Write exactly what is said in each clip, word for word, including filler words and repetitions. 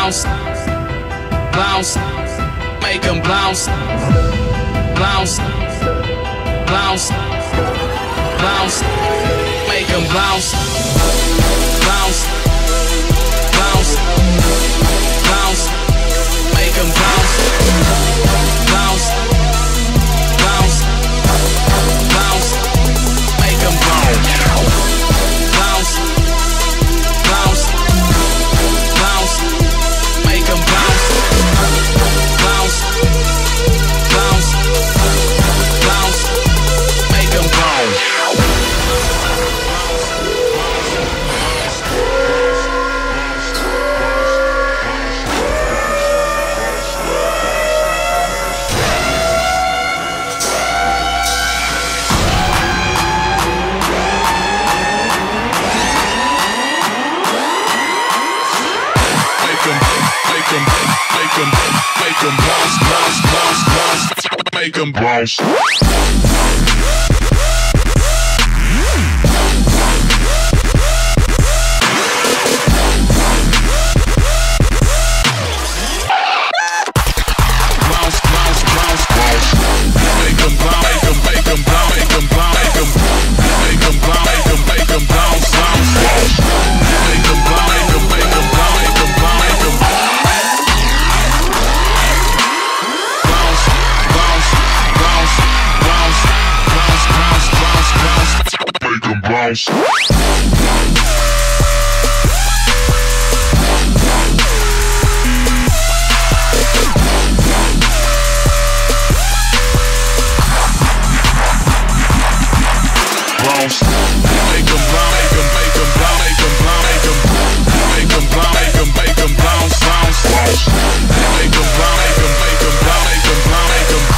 bounce, bounce, make 'em bounce, bounce, bounce, bounce, make 'em bounce, bounce, bounce, bounce, make 'em bounce, bounce, bounce, bounce, make 'em bounce, bounce, bounce, bounce, make 'em bounce, bounce, bounce, bounce, make 'em bounce. Make 'em, make 'em bounce, bounce, bounce, bounce, make 'em bounce. Bounce, bounce, bounce, bounce. Make 'em bounce, make 'em, make 'em bounce, make 'em bounce, make 'em, make 'em bounce, make 'em, make 'em bounce, bounce, bounce. Make 'em bounce, make 'em, make 'em bounce, make 'em bounce, make 'em. Make 'em bounce. Bounce. Make 'em bounce, make 'em, make 'em bounce, make 'em bounce, make 'em, make 'em bounce, make 'em, make 'em bounce, bounce, bounce. Make 'em bounce, make 'em, make 'em bounce, make 'em bounce, make 'em.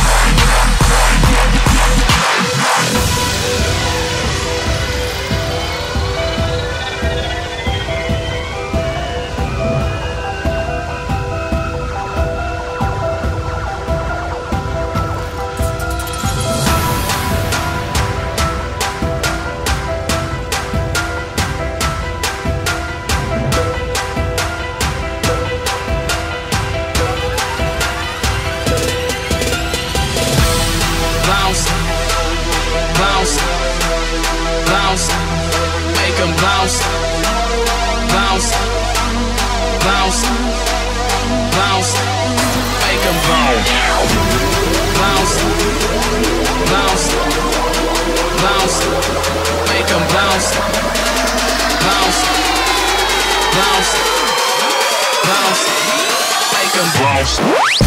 Bounce, bounce, bounce, make 'em bounce, bounce, bounce, bounce, make 'em bounce, bounce, bounce, bounce, make 'em bounce, bounce, bounce, bounce, make 'em bounce.